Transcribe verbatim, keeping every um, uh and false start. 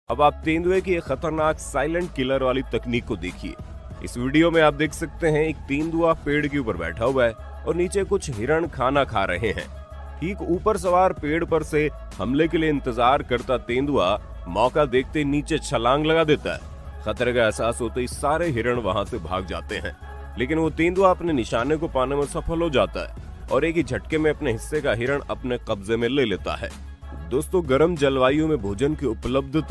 अब आप तेंदुए की एक खतरनाक साइलेंट किलर वाली तकनीक को देखिए। इस वीडियो में आप देख सकते हैं एक तेंदुआ पेड़ के ऊपर बैठा हुआ है और नीचे कुछ हिरण खाना खा रहे हैं। ठीक ऊपर सवार पेड़ पर से हमले के लिए इंतजार करता तेंदुआ मौका देखते नीचे छलांग लगा देता है। खतरे का एहसास होते ही सारे हिरण वहां से भाग जाते हैं, लेकिन वो तेंदुआ अपने निशाने को पाने में सफल हो जाता है और एक ही झटके में अपने हिस्से का हिरण अपने कब्जे में ले लेता है। दोस्तों, गर्म जलवायु में भोजन की उपलब्धता